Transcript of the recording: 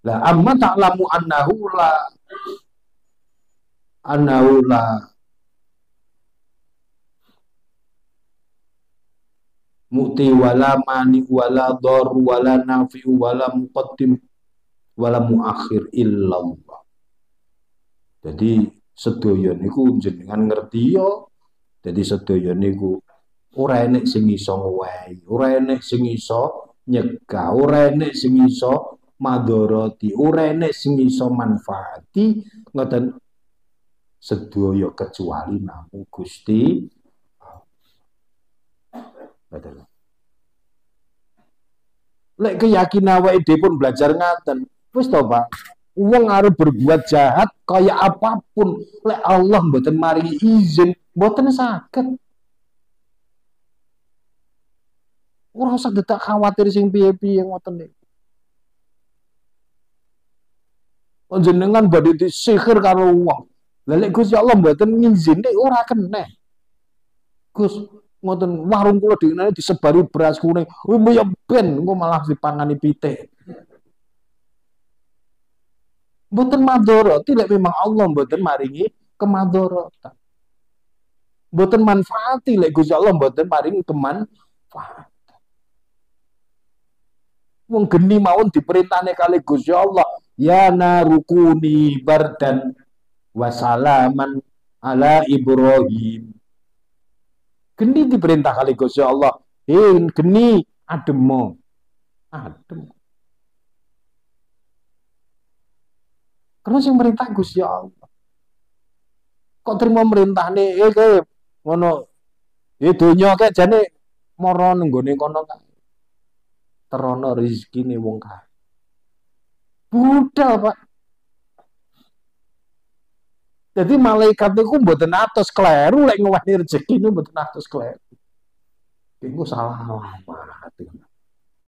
Lah amma ta'lamu annahu la mu'ti wala mani wala dhar wala nafi wala muqaddim wala muakhir illallah. Jadi sedaya niku jenengan ngerti yo. Jadi sedaya niku ora enek sing iso ngowahi, ora enek sing iso nyegah, ora enek sing iso madharati, ora enek sing iso manfaati ngoten sedaya kecuali namung Gusti. Betul. Lek keyakinan awake dhewe pun belajar ngaten. Wis to, Pak. Wong arep berbuat jahat kaya apapun, lek Allah mboten maringi izin, mboten saged. Ora usah detak khawatir sing piye-piye ngoten niku. Jenengan badhe disihir karo wong. Lah lek Gusti Allah mboten ngizini ora kena. Gus, ngoten warung kula dene disebari beras kuning. Wih ya ben engko malah dipangani pitik. Mboten madharati lek memang Allah mboten maringi kemadharatan. Mboten manfaati lek Gusti Allah mboten maringi kemanfaat. Wong geni mawon diperintahne kali Gusti Allah, ya narukuni bardan wasalaman ala Ibrahim. Geni diperintah kali Gusti Allah, geni ademo. Adem. Karena sing merintah Gusti Allah. Kok terima merintah nih, kayak ngono, donya kayak jane moro nenggone kono kan. Terono rezekine wong kaya. Budal, Pak. Jadi malaikat itu mboten atos kleru lek ngowahi rezeki niku mboten atos kleru. Iku salah alamat.